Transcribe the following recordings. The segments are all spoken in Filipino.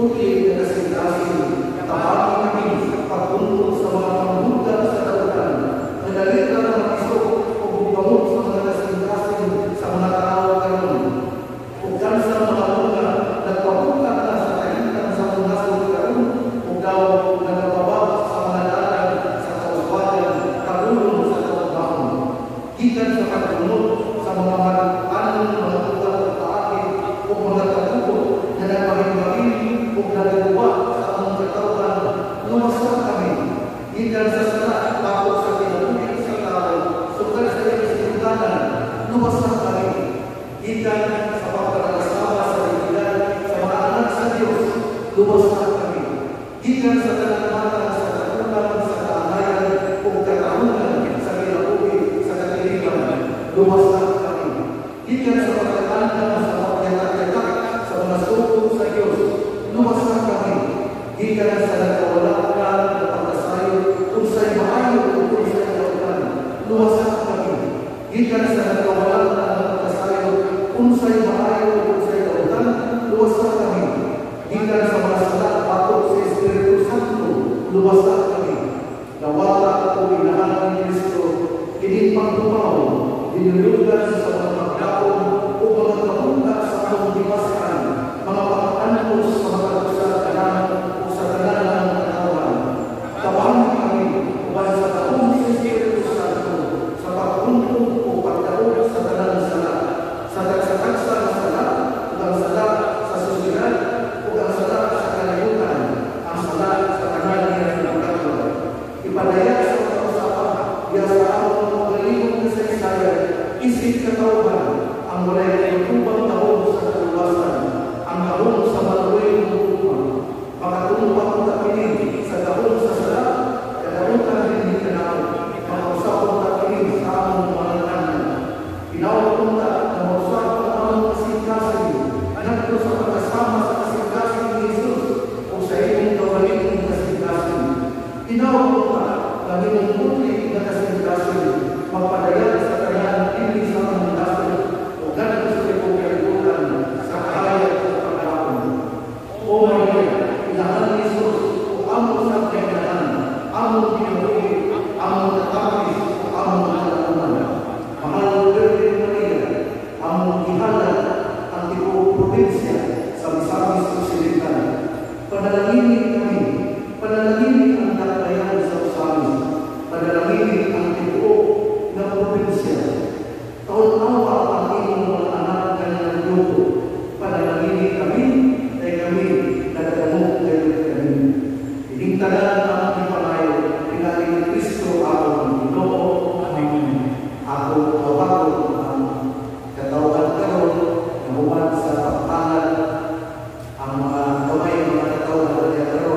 Putih dan kasih-kasih, tabaki kami pagtungkol sa mga pangbudan sa dalutan, nadalitan ng isok o bugamot sa mga kasing-kasing sa mga tao karon. Ug kansa mga bunga nagpabukat na sa kahitan sa mga nasod karon, ug daw nagababag sa mga dalan sa kauswagan kagulong sa kaugahon. Gikan sa pagtunod sa mga anong mga tugang pagpaakit o mga katubo na nagpahing-bahing o nagagawa sa among katauhan, lumasan kami. Gikan sa sana, ako sa pinagubig sa tao, sukal sa iyong sinundanan, lumasan kami. Gikan sa pagkakasama sa ligidan sa mga anak sa Diyos, lumasan kami. Gikan sa talang-matang sa katulang sa kaangayan o katahunan sa pinagubig sa katilipan, lumasan kami. Gikan sa pagkakandang sa pagkakayatak sa mga suko sa Diyos, lumasan kami. Gikan sa nagkawalakan na pagkasayo kung sa'y maayo o kung sa'y lautan, lumasan kami. Gikan sa nagkawalakan na pagkasayo kung sa'y maayo o kung sa'y lautan, lumasan kami. Gikan sa mga salat patog sa Espiritu Santo, lumasan kami. Nawala o inahan ni Kristo, hindi pagtumaw, dinulugan sa mga pagkaon o mga kapunta sa among dimaskan, mga pag-antos sa mga katusal-kanan o sa kanan ng katawan. Tawan kami uban sa taong sa Espiritu Santo, sa pagkuntong o pagdaog sa kanan salat, sa tagsakaksa ng salat, o ang salat sa susunod, o ang salat sa kalayutan, ang salat sa kanan niya ng pagkakwa. Ipadaya sa mga usapan, iya sa among magaling na sa isayan, isip katauhan, ang walay kayutubang tahong sa kaluwasan, ang tahong sa maluway ng upang, makatumpang tapinig sa tahong sa salat, kadarutan hindi kanao, makausapang tapinig sa among mga kanan. Pinaupunta na mausapang among kasing-kasing, nagto sa pagkasama sa kasing-kasing ni Jesus o sa iyong kawalik ng kasing-kasing. Pinaupunta na minumuti na kasing-kasing, magpadaya sa kanyang hindi sa among nasod o ganito sa ipong-kalibutan sa kahayag sa pagkaon. O Maria, inahan ni Jesus o among sa kanyang, among pinaguli, among natapis o among nalakunan. Mahal Virgin Maria, among ihalat ang tipong probinsya sa Misamis Occidental. Panalanginin kami, panalanginin ang nagtayan sa Misamis, panalanginin ang tipong ng probinsya. Taon-awa ang inyong mga anak kanyang grupo. Panalanginin kami, ay kami nagdamog kayo kami. Hiningtanan ang ipanayo, pinaling ni Kristo ang Ginoo. Amen. Ako tawagon ang katawhan karon na huwag sa pagpangal ang mga kamay mga katawhan niya karon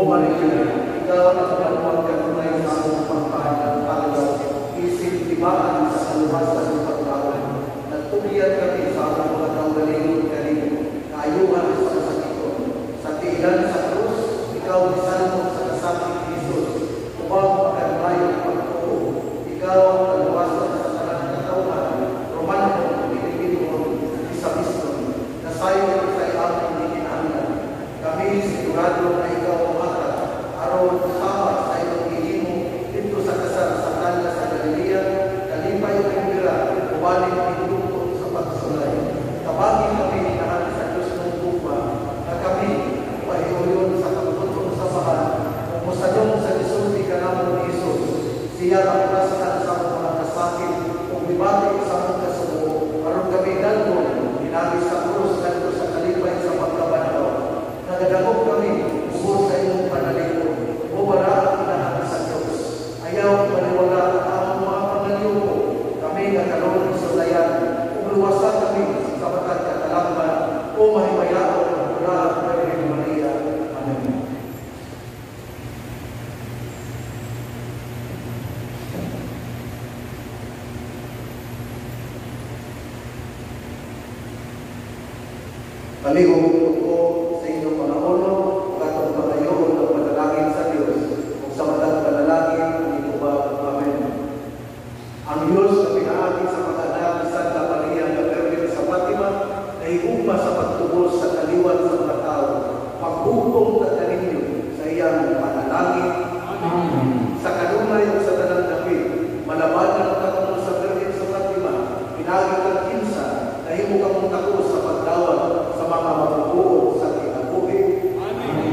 Maria, ikaw ang maluwag kanunay sa among pagpapagawa, isip tibaan sa kaluwasan ng pagbawan. Nagtulian kami sa among mga kaugalingon kanino, kaayuhan sa kasakiton. Sa tiilan sa krus, ikaw isalmo sa kasakit ni Jesus, upang pagkanlayo ang pagtuo. Ikaw ang kaluwasan sa tanang katauhan, Romano, Pilipino, Misamis Occidental, nasayo sa iyong dikinahanglan. Kami sigurado na ikaw ang mata, aron sama sa iyong ihimo dito sa kasar sa tanda sa Galilea, kalipay ang bira, ubaling pinutong sa pagsulay. Tabagin kami lahat sa Diyos ng bupa, na kami pahiuyon sa pagtutong sa bahan, kung musadong sa Diyos di kanamo ni Jesus, siya ang kasahan sa mga kasakit, kung bibati sa mga kasubo, aron kami dalgon, hinagis sa krus, dito sa kalipay sa pagkabanaw. Nagadagog kami, ubos sa iyong panalipod, mawala ang inahan sa Diyos. Ayaw maniwala ang mga panalipod, kami nagkaroon sa layan, umluwasan kami sa batang katalangman, o mahimayao ng mula ang Virgin Maria. Amen. Palihog ko sa inyong mga ulo, katong pagayon ng panalangin sa Diyos, kung sa matang panalangin, ito ba? Amen. Ang Diyos na pinaagi sa pag-anak ni Santa Maria na Virgin sa Fatima, na higugma sa pagtubos sa kaliwan sa mga tao, maghugong at ninyo sa iyang panalangin. Amen. Sa kanunay o sa tanang dapit, malabanan ang katulong sa Virgin sa Fatima, pinaagi kang kinsa, na himo ka mong takos sa pagdawat sa mga mabubuo sa kinabuhi. Amen.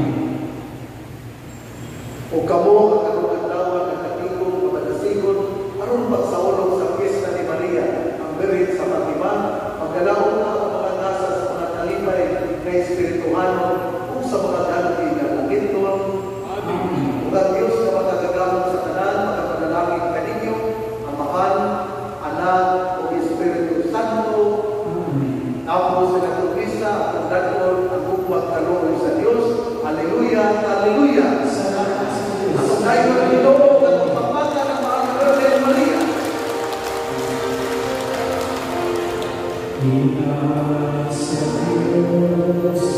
O kamo ang karunagdawan ng katigong kamadasigon, aron pagsaulog sa fiesta ni Maria, ang Virgin sa Fatima, magalaon na ang mga nasa sa mga talibay na espirituhano o sa mga ganti na langiton. Amen. Ug ang Diyos na magagagamot sa tanan, makapanalangin kaninyo, Amahan, Anak, o Espiritu Santo. Tapos sa Katolikista, ang dadon, ang bukwag kaluoy sa Diyos. Alleluia, Alleluia. Salamat sa Diyos. Ang dayo ng Ginoo at ang pagpata ng mga Virgin Maria. Ina sa Diyos.